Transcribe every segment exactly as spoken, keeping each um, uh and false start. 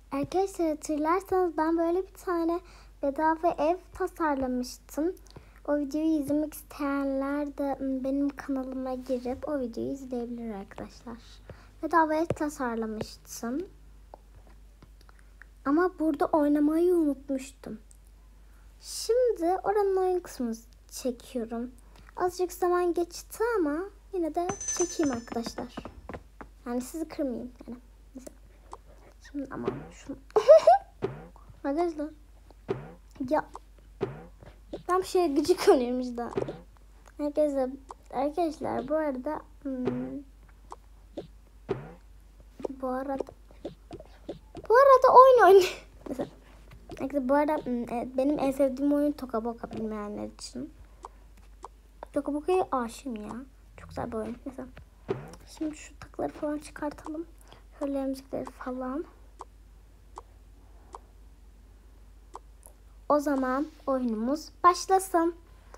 Arkadaşlar hatırlarsanız ben böyle bir tane bedava ev tasarlamıştım. O videoyu izlemek isteyenler de benim kanalıma girip o videoyu izleyebilir arkadaşlar. Bedava ev tasarlamıştım. Ama burada oynamayı unutmuştum. Şimdi oranın oyun kısmını çekiyorum. Azıcık zaman geçti ama yine de çekeyim arkadaşlar. Yani sizi kırmayayım. Yani. Şimdi aman şunu. Arkadaşlar. Ya. Ben bir şeye gıcık oluyormuş da. Arkadaşlar, arkadaşlar bu arada hmm, bu arada bu arada oyun oynuyor. Mesela, bu arada hmm, benim en sevdiğim oyun Toka Boka bilmeyenler için. Toka Boka'ya aşığım ya. Çok güzel bir oyun. Mesela şimdi şu takları falan çıkartalım. Şöyle müzikleri falan. O zaman oyunumuz başlasın.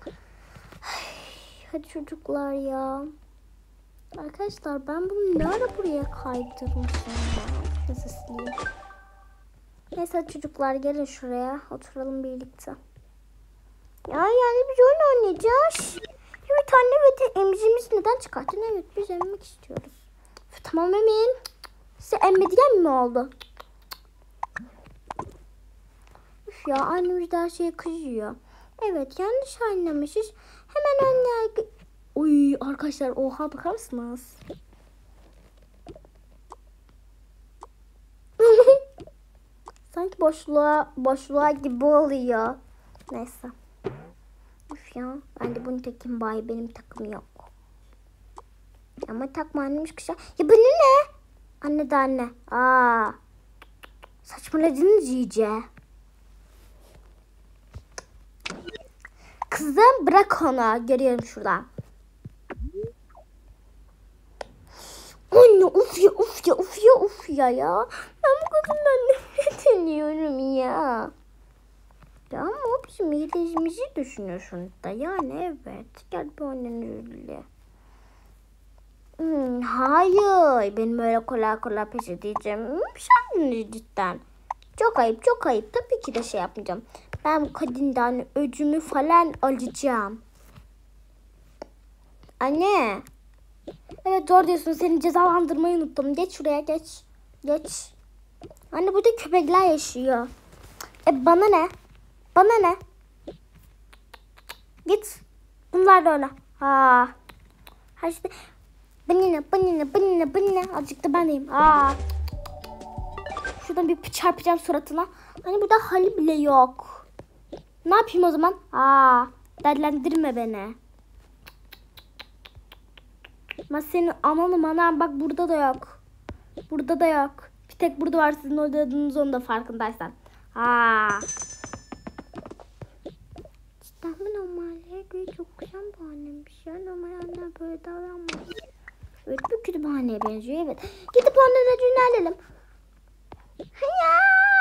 Hadi çocuklar ya. Arkadaşlar ben bunu ne ara buraya kaydırmışım ya. Nasıl sileyim? Neyse hadi çocuklar gelin şuraya. Oturalım birlikte. Ya yani biz oyun oynayacağız. Evet anne ve emzimiz neden çıkarttın? Evet biz emmek istiyoruz. Tamam emin. Size emme diyen mi oldu? Üf ya annemiz de her şeye kızıyor. Evet yanlış anlamışız. Hemen ön yargı... Oy arkadaşlar oha bakar mısınız? Sanki boşluğa, boşluğa gibi oluyor. Neyse. Üf ya ben de bunu takayım bari benim takım yok. Ama takma annemiş kışa. Ya bu ne? Anne de anne. Aa. Saçmaladınız iyice. Kızım bırak onu. Görüyorum şuradan. Anne uf ya uf ya uf ya uf ya ya. Ben bu kadından nefret ediyorum ya. Ya ama o bizim iyileşimizi düşünüyorsun da. Yani evet. Gel bir annen öyle. Hmm, hayır. Benim öyle kolay kolay pes edeceğim. Şansınız cidden. Çok ayıp çok ayıp. Tabii ki de şey yapmayacağım. Ben bu kadından öcümü falan alacağım. Anne. Evet doğru diyorsun. Seni cezalandırmayı unuttum. Geç şuraya geç. Geç. Anne burada köpekler yaşıyor. E bana ne? Bana ne? Git. Bunlar da öyle. Ha. Her işte. Banana, banana, banana, banana. Azıcık da ben deyim. Aa. Şuradan bir çarpacağım suratına. Hani burada hali bile yok. Ne yapayım o zaman? Aa. Derlendirme beni. Ama senin ananım anam bak burada da yok. Burada da yok. Bir tek burada var sizin oynadığınız onun da farkındaysan. Aa. Cidden mi normale göre çok güzel bir annemmiş ya. Normal annem böyle davranmaz. Evet bu kütüphaneye benziyor evet. Gidip onlara yönelelim. Ya.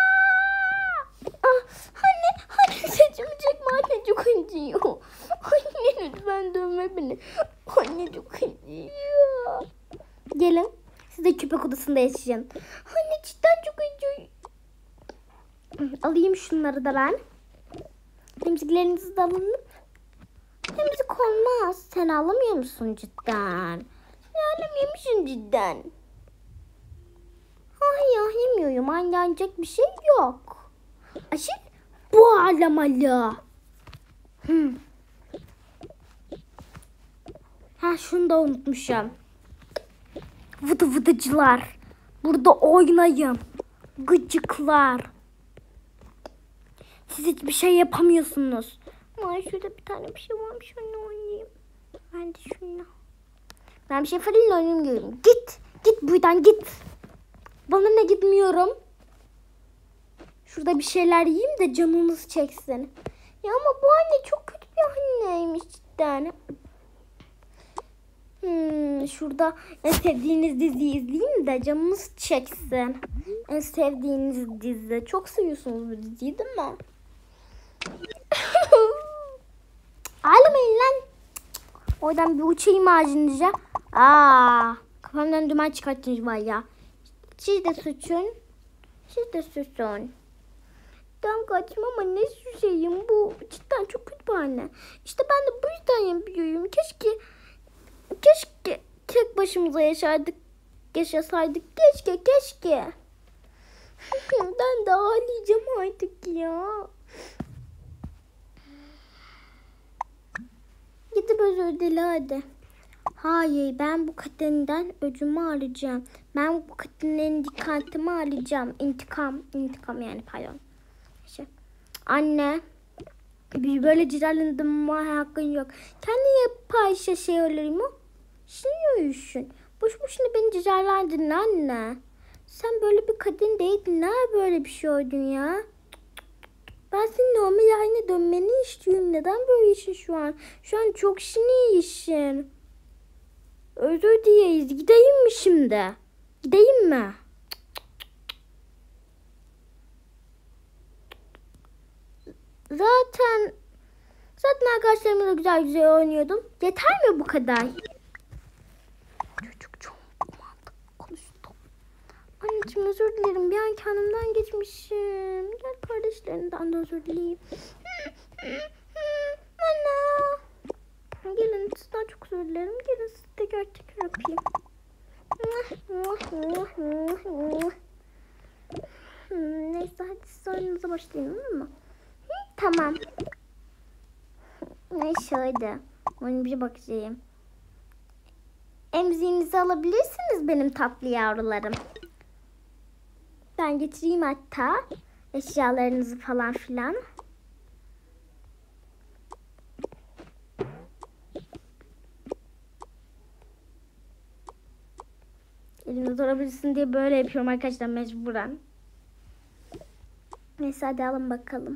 Ah, anne, anne saçımı çekme anne çok acıyor. Anne lütfen dövme beni. Anne çok acıyor. Gelin. Siz de köpek odasında yaşayın. Anne cidden çok acıyor. Alayım şunları da ben. Temizliklerinizi de alın. Temizlik olmaz. Sen ağlamıyor musun cidden? Sen ağlamıyor musun cidden? Hayır yemiyorum. Anlayacak bir şey yok. Aşık bu ağlamalı. Hmm. Ha şunu da unutmuşum. Vıdı vıdıcılar. Burada oynayın. Gıcıklar. Siz hiçbir şey yapamıyorsunuz. Ama şurada bir tane bir şey varmış. Onu oynayayım. Ben de şunu. Ben bir şey falan oynayayım diyorum. Git. Git buradan git. Bana ne gitmiyorum. Şurada bir şeyler yiyeyim de canınız çeksin. Ya ama bu anne çok kötü bir anneymiş cidden. Hmm, şurada en sevdiğiniz diziyi izleyeyim de canınız çeksin. En sevdiğiniz dizi. Çok seviyorsunuz bu diziyi değil mi? Ağlamayın lan. Oradan bir uçayım ağacınıza. Aa, kafamdan duman çıkarttınız var ya. Siz de suçun. Siz de susun. Tamam kardeşim ama ne susayım, bu cidden çok kötü bir anne. İşte ben de bu yüzden yapıyorum. Keşke, keşke tek başımıza yaşardık, yaşasaydık. Keşke, keşke. Ben de ağlayacağım artık ya. Gidip özür dile hadi. Hayır, ben bu kadından öcümü alacağım. Ben bu kadının intikamımı alacağım. İntikam, intikam yani pardon. Şey. Anne, bir böyle cilalendime hakkın yok. Kendi yapayışa şey olur mu? Şimdi uyuşun. Boş boşuna beni cilalendin anne. Sen böyle bir kadın değildin. Ne böyle bir şey oldun ya? Ben senin normal haline dönmeni istiyorum. Neden böyle işin şu an? Şu an çok şini işin. Özür dileyiz. Gideyim mi şimdi? Gideyim mi? Zaten zaten arkadaşlarımla güzel güzel oynuyordum. Yeter mi bu kadar? Çocuk çok mantıklı konuştu. Anneciğim özür dilerim. Bir an kendimden geçmişim. Gel kardeşlerinden de özür dileyim. Anne. Gelin sizden çok özür dilerim. Gelin sizi de gerçekten öpeyim. Neyse hadi siz oyununuza başlayın, olur mu? Tamam. Neyse hadi. Oyun bir bakayım. Emziğinizi alabilirsiniz benim tatlı yavrularım. Ben getireyim hatta eşyalarınızı falan filan. Elini durabilirsin diye böyle yapıyorum arkadaşlar, mecburen. Neyse hadi alın bakalım.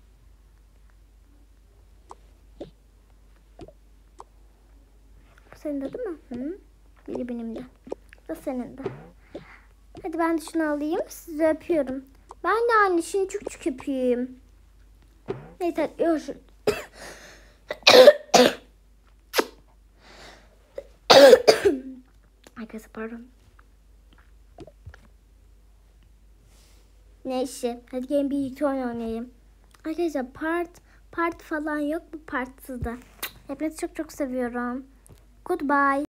Bu senin de değil mi? Hı? Biri benim de. Bu da senin de. Hadi ben de şunu alayım. Sizi öpüyorum. Ben de anne şimdi çok çok öpeyim. Neyse görüşürüz. Arkadaşlar pardon. Neyse hadi gelin birlikte oynayalım. Arkadaşlar part part falan yok, bu partsızda. Hepinizi çok çok seviyorum. Goodbye.